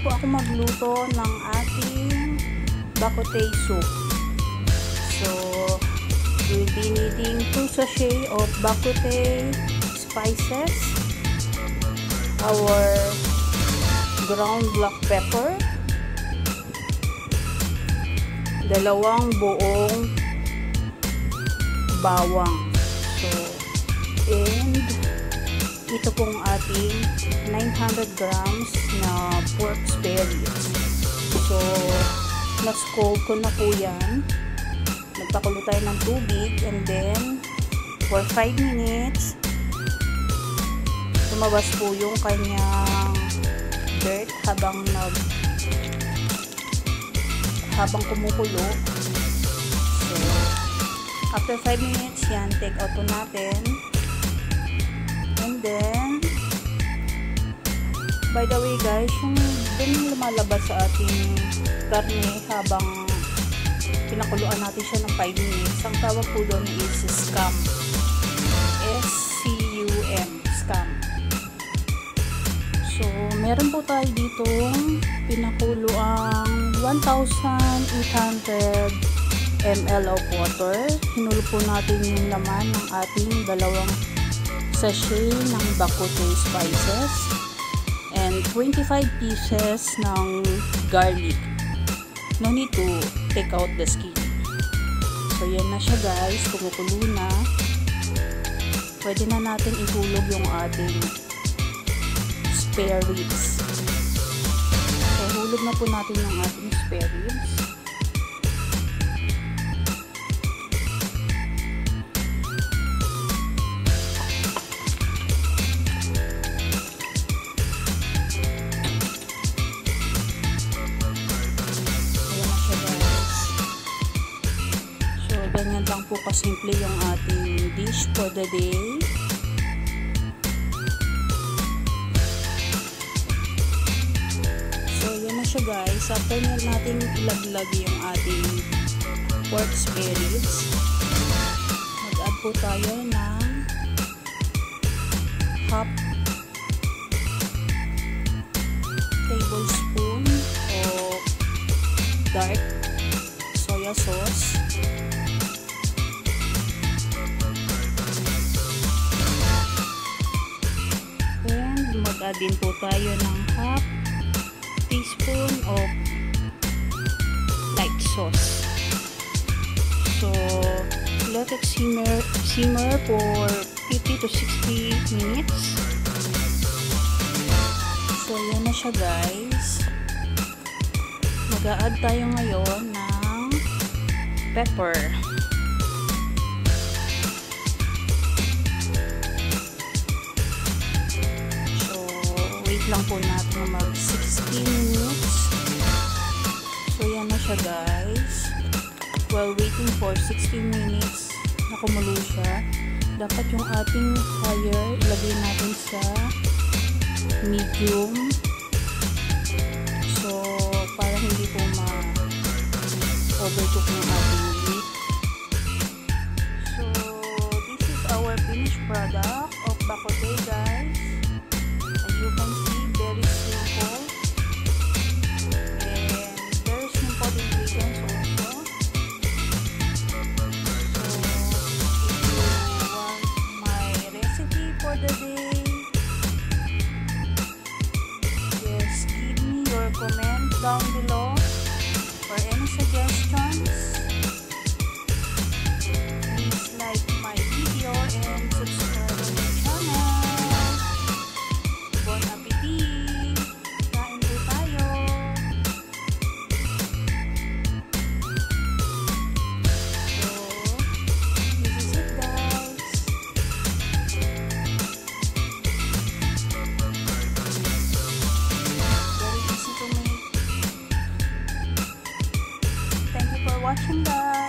po ako magluto ng ating bak kut teh soup. So, we'll be needing 2 sachet of bak kut teh spices, our ground black pepper, 2 buong bawang. So, and ito pong ating 900 grams na pork spare ribs. So, na-scald ko na po yan. Nagpakulo tayo ng tubig and then for 5 minutes lumabas po yung kanyang dirt habang kumukulo. So, after 5 minutes yan, take out po natin. And then, by the way guys, yung dun lumalabas sa ating karne habang pinakuluan natin siya ng 5 minutes, ang tawag po doon is scum. S-C-U-M, scum. So, meron po tayo ditong pinakulo ang 1,800 ml of water. Hinulo po natin yung laman ng ating 2 sachet ng bak kut teh spices and 25 pieces ng garlic. No need to take out the skin. So, yan na siya guys. Kumukulo na. Pwede na natin ihulog yung ating spare ribs. So, hulog na po natin yung ating spare ribs. Ganyan lang po kasimple yung ating dish for the day. So, yan na siya guys. After natin ilaglag yung ating pork spare ribs, mag-add po tayo ng half tablespoon of dark soya sauce. Mag-add din po tayo ng half teaspoon of light sauce. So, let it simmer for 50 to 60 minutes. So, yan na siya guys. Mag-add tayo ngayon ng pepper. Lang po natin mag 60 minutes. So, yan na siya guys. While waiting for 60 minutes na kumulo siya, dapat yung ating fire ilagay natin sa medium. So, para hindi po ma-overcook ng ating meat. So, this is our finished product of bak kut teh guys. As you can see, very simple and very simple ingredients also. So, if you want my recipe for the day, just give me your comment down below for any suggestions. Please like my video and subscribe to my channel. Bon appetit! Kain po tayo! So, this is it guys. Very easy to make. Thank you for watching guys.